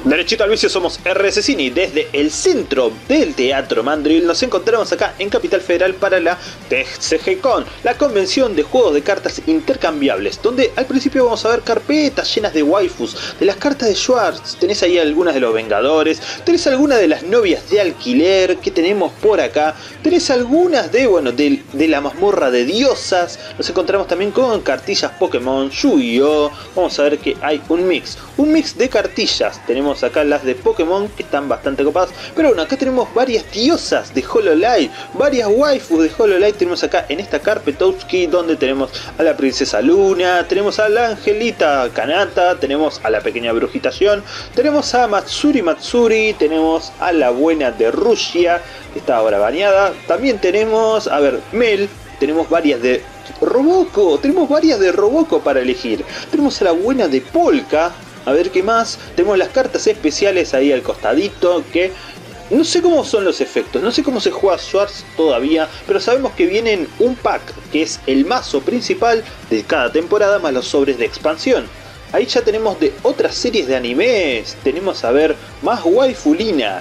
Derechito al vicio, somos RS Cine. Desde el centro del Teatro Mandril nos encontramos acá en Capital Federal para la TCGCon, la convención de juegos de cartas intercambiables, donde al principio vamos a ver carpetas llenas de waifus, de las cartas de Schwartz. Tenés ahí algunas de los Vengadores, tenés algunas de las novias de alquiler que tenemos por acá, tenés algunas de, bueno, de la mazmorra de diosas. Nos encontramos también con cartillas Pokémon, Yu-Gi-Oh! Vamos a ver que hay un mix de cartillas. Tenemos acá las de Pokémon que están bastante copadas, pero bueno, acá tenemos varias diosas de Hololive, varias waifus de Hololive. Tenemos acá en esta Carpetowski, donde tenemos a la princesa Luna, tenemos a la angelita Kanata, tenemos a la pequeña brujita Shion, tenemos a Matsuri, tenemos a la buena de Rusia, que está ahora baneada. También tenemos, a ver, Mel, tenemos varias de Roboco para elegir. Tenemos a la buena de Polka. A ver qué más. Tenemos las cartas especiales ahí al costadito, que no sé cómo son los efectos, no sé cómo se juega Schwartz todavía, pero sabemos que vienen un pack que es el mazo principal de cada temporada más los sobres de expansión. Ahí ya tenemos de otras series de animes, tenemos a ver más waifulinas,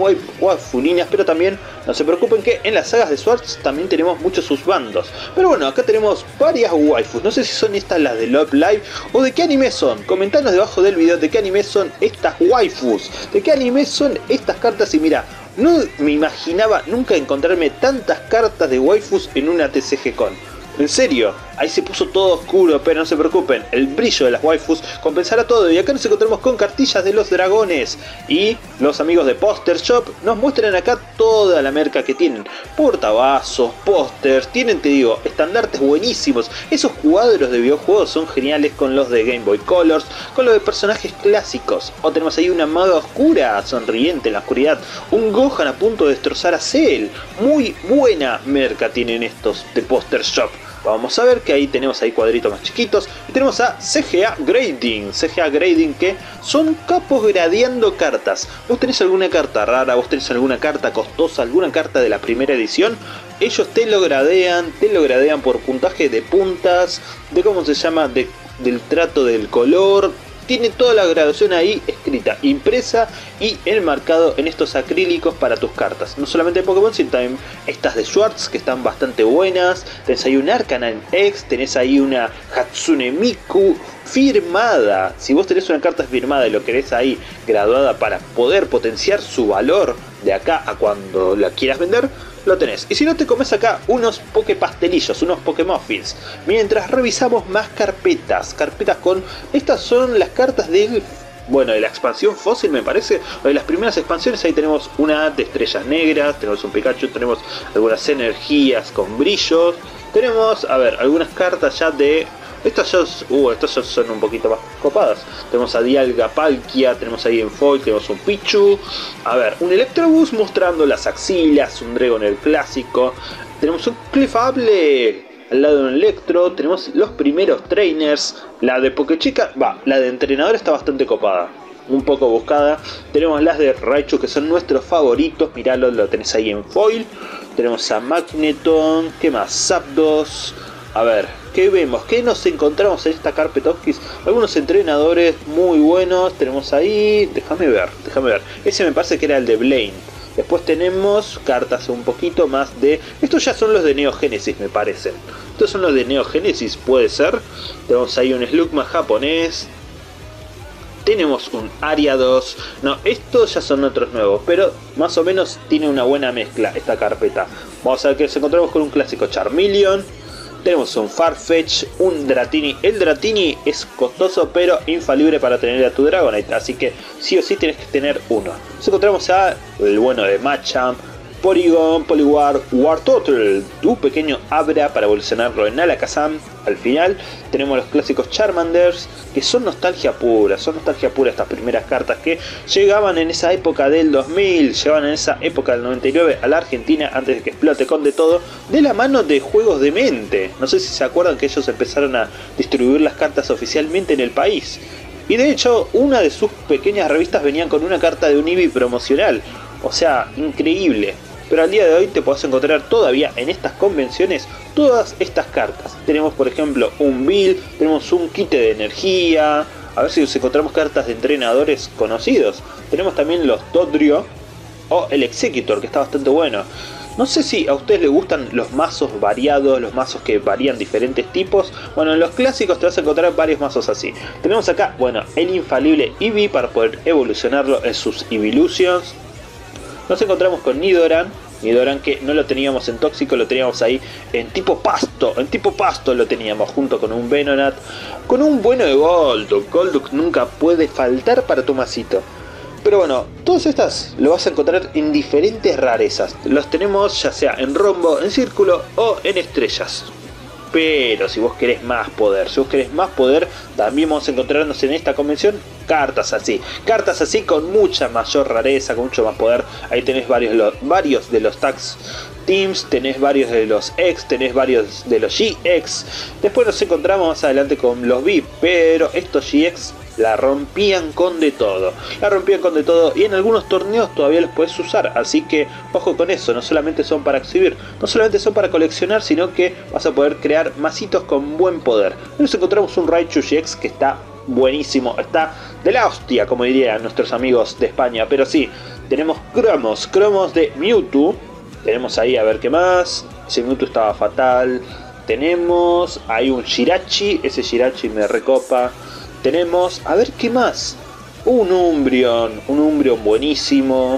pero también no se preocupen que en las sagas de Schwartz también tenemos muchos sus bandos. Pero bueno, acá tenemos varias waifus, no sé si son estas las de Love Live o de qué anime son. Comentanos debajo del video de qué anime son estas waifus, de qué anime son estas cartas. Y mira, no me imaginaba nunca encontrarme tantas cartas de waifus en una TCGCon. En serio, ahí se puso todo oscuro, pero no se preocupen, el brillo de las waifus compensará todo. Y acá nos encontramos con cartillas de los dragones, y los amigos de Poster Shop nos muestran acá toda la merca que tienen. Portavasos, pósters, tienen, te digo, estandartes buenísimos. Esos cuadros de videojuegos son geniales, con los de Game Boy Colors, con los de personajes clásicos. O tenemos ahí una maga oscura, sonriente en la oscuridad, un Gohan a punto de destrozar a Cell. Muy buena merca tienen estos de Poster Shop. Vamos a ver que ahí tenemos ahí cuadritos más chiquitos. Y tenemos a CGA Grading, que son capos gradeando cartas. Vos tenés alguna carta rara, vos tenés alguna carta costosa, alguna carta de la primera edición, ellos te lo gradean por puntaje de puntas, de cómo se llama, del trato del color. Tiene toda la graduación ahí escrita, impresa y enmarcado en estos acrílicos para tus cartas. No solamente de Pokémon, sino también estas de Schwartz, que están bastante buenas. Tenés ahí un Arcanine X, tenés ahí una Hatsune Miku firmada. Si vos tenés una carta firmada y lo querés ahí graduada para poder potenciar su valor de acá a cuando la quieras vender, lo tenés. Y si no, te comes acá unos Poképastelillos, unos Pokémuffins, mientras revisamos más carpetas con... Estas son las cartas de la expansión fósil, me parece, o de las primeras expansiones. Ahí tenemos una de estrellas negras, tenemos un Pikachu, tenemos algunas energías con brillos, tenemos, a ver, algunas cartas ya de... Estas ya son un poquito más copadas. Tenemos a Dialga Palkia, tenemos ahí en foil, tenemos un Pichu. A ver, un Electrobus mostrando las axilas, un Dragonair clásico. Tenemos un Clefable al lado de un Electro. Tenemos los primeros trainers. La de Pokéchica, la de entrenador está bastante copada, un poco buscada. Tenemos las de Raichu, que son nuestros favoritos. Miralo, lo tenés ahí en foil. Tenemos a Magneton, ¿qué más? Zapdos. A ver, ¿qué vemos? ¿Qué nos encontramos en esta Carpetowski? Algunos entrenadores muy buenos. Tenemos ahí... Déjame ver. Ese me parece que era el de Blaine. Después tenemos cartas un poquito más de... Estos ya son los de Neo Genesis, me parecen. Estos son los de Neo Genesis, puede ser. Tenemos ahí un Slugma japonés. Tenemos un Ariados. No, estos ya son otros nuevos, pero más o menos tiene una buena mezcla esta carpeta. Vamos a ver que nos encontramos con un clásico Charmeleon. Tenemos un Farfetch, un Dratini. El Dratini es costoso pero infalible para tener a tu Dragonite, así que sí o sí tienes que tener uno. Nos encontramos a el bueno de Machamp, Porygon, Poliwar, Wartortle, tu pequeño Abra para evolucionarlo en Alakazam. Al final tenemos los clásicos Charmanders, que son nostalgia pura estas primeras cartas que llegaban en esa época del 2000, llegaban en esa época del 99 a la Argentina antes de que explote con de todo, de la mano de Juegos de Mente. No sé si se acuerdan que ellos empezaron a distribuir las cartas oficialmente en el país. Y de hecho, una de sus pequeñas revistas venían con una carta de un Eevee promocional. O sea, increíble. Pero al día de hoy te podés encontrar todavía en estas convenciones todas estas cartas. Tenemos por ejemplo un Bill, tenemos un quite de energía, A ver si nos encontramos cartas de entrenadores conocidos. Tenemos también los Dodrio o el Executor, que está bastante bueno. No sé si a ustedes les gustan los mazos variados, los mazos que varían diferentes tipos. Bueno, en los clásicos te vas a encontrar varios mazos así. Tenemos acá, bueno, el infalible Eevee para poder evolucionarlo en sus Evolutions. Nos encontramos con Nidoran que no lo teníamos en tóxico, lo teníamos ahí en tipo pasto. En tipo pasto lo teníamos junto con un Venonat. Con un bueno de Golduck. Golduck nunca puede faltar para tu masito. Pero bueno, todas estas lo vas a encontrar en diferentes rarezas. Los tenemos ya sea en rombo, en círculo o en estrellas. Pero si vos querés más poder, también vamos a encontrarnos en esta convención cartas así con mucha mayor rareza, con mucho más poder. Ahí tenés varios de los tags teams, tenés varios de los X, tenés varios de los GX. Después nos encontramos más adelante con los VIP, pero estos GX la rompían con de todo. Y en algunos torneos todavía los puedes usar. Así que ojo con eso, no solamente son para exhibir, no solamente son para coleccionar, sino que vas a poder crear masitos con buen poder. Nos encontramos un Raichu GX que está buenísimo, está de la hostia, como dirían nuestros amigos de España. Pero sí, tenemos cromos de Mewtwo. Tenemos ahí, a ver qué más. Ese Mewtwo estaba fatal. Tenemos ahí un Jirachi, ese Jirachi me recopa. Tenemos, a ver qué más, un Umbreon buenísimo.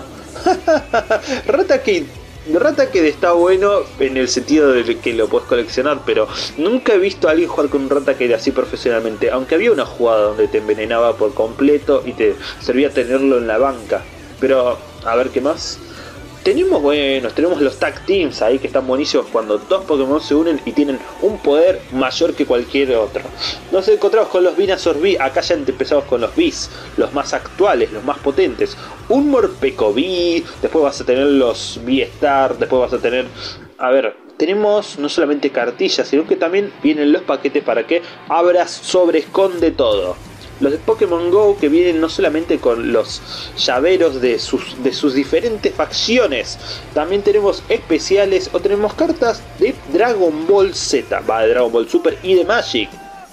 Raticate está bueno en el sentido de que lo puedes coleccionar, pero nunca he visto a alguien jugar con un Raticate así profesionalmente. Aunque había una jugada donde te envenenaba por completo y te servía tenerlo en la banca. Pero, a ver qué más. Tenemos los tag teams ahí que están buenísimos cuando dos Pokémon se unen y tienen un poder mayor que cualquier otro. Nos encontramos con los Venusaur V, acá ya empezamos con los Vs, los más actuales, los más potentes. Un Morpeko V, después vas a tener los V-Star, después vas a tener... A ver, tenemos no solamente cartillas, sino que también vienen los paquetes para que abras sobres con de todo. Los de Pokémon GO que vienen no solamente con los llaveros de sus diferentes facciones, también tenemos especiales o tenemos cartas de Dragon Ball Z, de Dragon Ball Super y de Magic.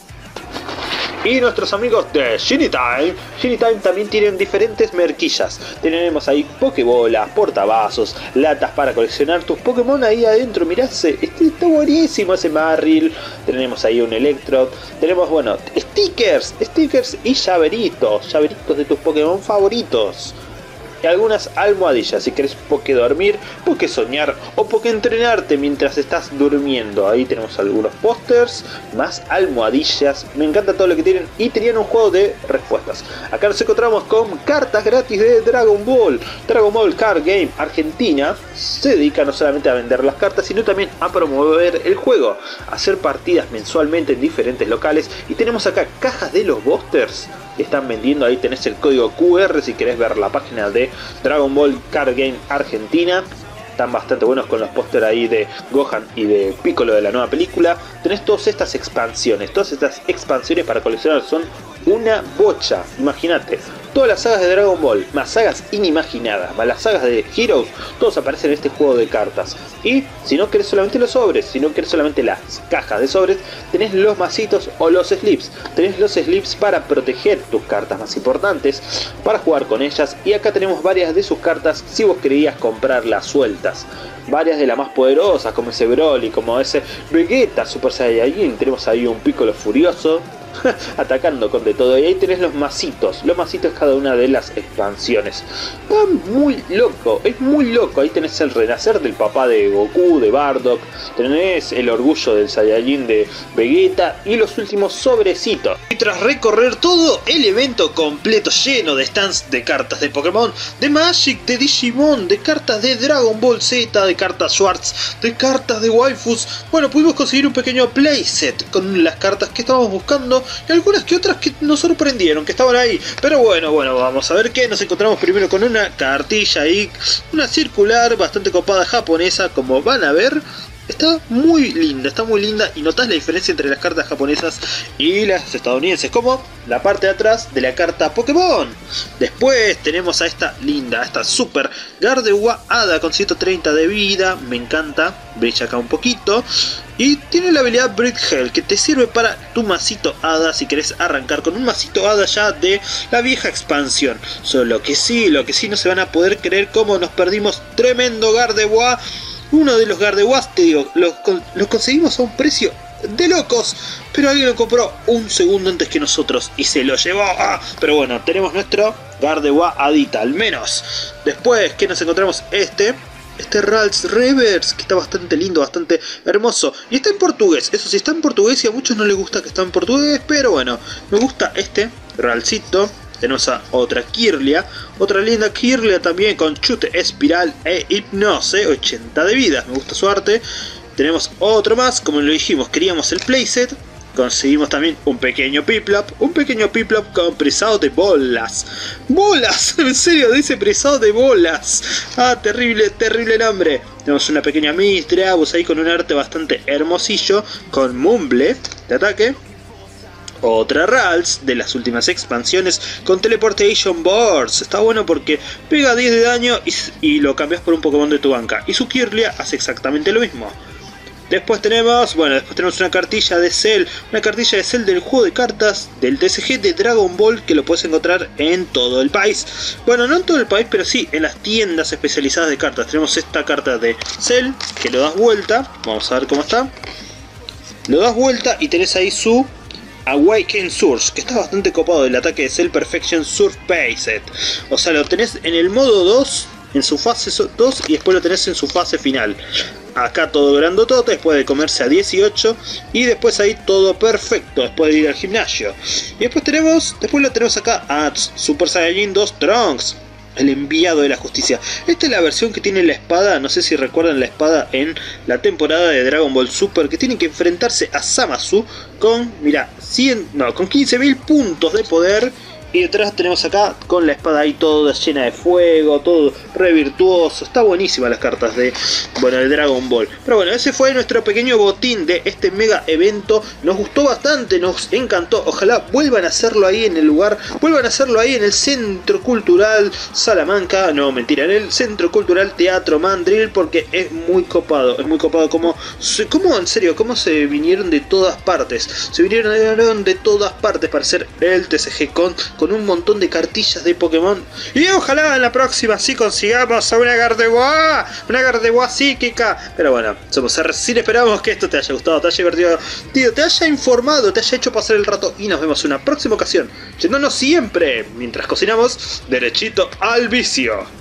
Y nuestros amigos de Shiny Time también tienen diferentes merquillas. Tenemos ahí Pokébolas, portavasos, latas para coleccionar tus Pokémon ahí adentro. Mirá, está buenísimo ese Marril. Tenemos ahí un Electrode. Tenemos, bueno, stickers y llaveritos de tus Pokémon favoritos. Y algunas almohadillas, si querés poke dormir, poke soñar o poke entrenarte mientras estás durmiendo. Ahí tenemos algunos pósters, más almohadillas, me encanta todo lo que tienen. Y tenían un juego de respuestas. Acá nos encontramos con cartas gratis de Dragon Ball. Dragon Ball Card Game Argentina se dedica no solamente a vender las cartas, sino también a promover el juego, a hacer partidas mensualmente en diferentes locales. Y tenemos acá cajas de los boosters que están vendiendo. Ahí tenés el código QR si querés ver la página de Dragon Ball Card Game Argentina. Están bastante buenos con los pósteres ahí de Gohan y de Piccolo de la nueva película. Tenés todas estas expansiones para coleccionar, son una bocha. Imagínate, todas las sagas de Dragon Ball, más sagas inimaginadas, más las sagas de Heroes, todos aparecen en este juego de cartas. Y si no querés solamente los sobres, si no querés solamente las cajas de sobres, tenés los masitos o los slips. Tenés los slips para proteger tus cartas más importantes, para jugar con ellas. Y acá tenemos varias de sus cartas si vos querías comprarlas sueltas. Varias de las más poderosas, como ese Broly, como ese Vegeta Super Saiyajin. Tenemos ahí un Piccolo furioso atacando con de todo. Y ahí tenés los masitos cada una de las expansiones. Está muy loco, es muy loco. Ahí tenés el renacer del papá de Goku, de Bardock. Tenés el orgullo del Saiyajin de Vegeta y los últimos sobrecitos. Y tras recorrer todo el evento completo lleno de stands de cartas de Pokémon, de Magic, de Digimon, de cartas de Dragon Ball Z, de cartas Swords, de cartas de waifus, bueno, pudimos conseguir un pequeño playset con las cartas que estábamos buscando y algunas que otras que nos sorprendieron que estaban ahí. Pero bueno, vamos a ver qué. Nos encontramos primero con una cartilla ahí, una circular bastante copada japonesa, como van a ver. Está muy linda y notas la diferencia entre las cartas japonesas y las estadounidenses, como la parte de atrás de la carta Pokémon. Después tenemos a esta linda, a esta super Gardevoir Hada con 130 de vida, me encanta, brilla acá un poquito. Y tiene la habilidad Brick Hell, que te sirve para tu masito Hada si querés arrancar con un masito Hada ya de la vieja expansión. Solo que sí, no se van a poder creer cómo nos perdimos tremendo Gardevoir. Uno de los Gardevoirs, te digo, los conseguimos a un precio de locos, pero alguien lo compró un segundo antes que nosotros y se lo llevó. Pero bueno, tenemos nuestro Gardevoir Hadita, al menos. Después, ¿qué nos encontramos? Este Ralts Reverse, que está bastante lindo, bastante hermoso. Y está en portugués, eso sí, está en portugués y a muchos no les gusta que está en portugués, pero bueno, me gusta este Ralsito. Tenemos a otra Kirlia, otra linda Kirlia también con chute espiral e hipnose, 80 de vida, me gusta su arte. Tenemos otro más, como lo dijimos, queríamos el playset. Conseguimos también un pequeño Piplup con presado de bolas. ¡Bolas! En serio, dice presado de bolas. Terrible nombre. Tenemos una pequeña Mistreabus ahí con un arte bastante hermosillo, con Mumble de ataque. Otra Ralts de las últimas expansiones con Teleportation Boards. Está bueno porque pega 10 de daño y lo cambias por un Pokémon de tu banca. Y su Kirlia hace exactamente lo mismo. Después tenemos una cartilla de Cell. Una cartilla de Cell del juego de cartas del TCG de Dragon Ball, que lo puedes encontrar en todo el país. Bueno, no en todo el país, pero sí en las tiendas especializadas de cartas. Tenemos esta carta de Cell, que lo das vuelta. Vamos a ver cómo está. Lo das vuelta y tenés ahí su Awaken Surge, que está bastante copado, del ataque de Cell Perfection Surge Paced. O sea, lo tenés en el modo 2, en su fase 2, y después lo tenés en su fase final. Acá todo grandotote, después de comerse a 18, y después ahí todo perfecto, después de ir al gimnasio. Y después lo tenemos acá a Super Saiyajin 2 Trunks, el enviado de la justicia. Esta es la versión que tiene la espada, no sé si recuerdan la espada en la temporada de Dragon Ball Super, que tienen que enfrentarse a Zamasu con, mira, con 15.000 puntos de poder. Y detrás tenemos acá con la espada ahí toda llena de fuego, todo re virtuoso. Está buenísima las cartas de Dragon Ball. Pero bueno, ese fue nuestro pequeño botín de este mega evento. Nos gustó bastante, nos encantó. Ojalá vuelvan a hacerlo ahí en el lugar. Vuelvan a hacerlo ahí en el Centro Cultural Salamanca. No, mentira, en el Centro Cultural Teatro Mandril, porque es muy copado. Es muy copado como en serio, cómo se vinieron de todas partes. Se vinieron de todas partes para hacer el TCG con un montón de cartillas de Pokémon. Y ojalá en la próxima sí consigamos a una Gardevoir psíquica. Pero bueno, sí esperamos que esto te haya gustado, te haya divertido, te haya informado, te haya hecho pasar el rato. Y nos vemos en una próxima ocasión, yéndonos siempre, mientras cocinamos, derechito al vicio.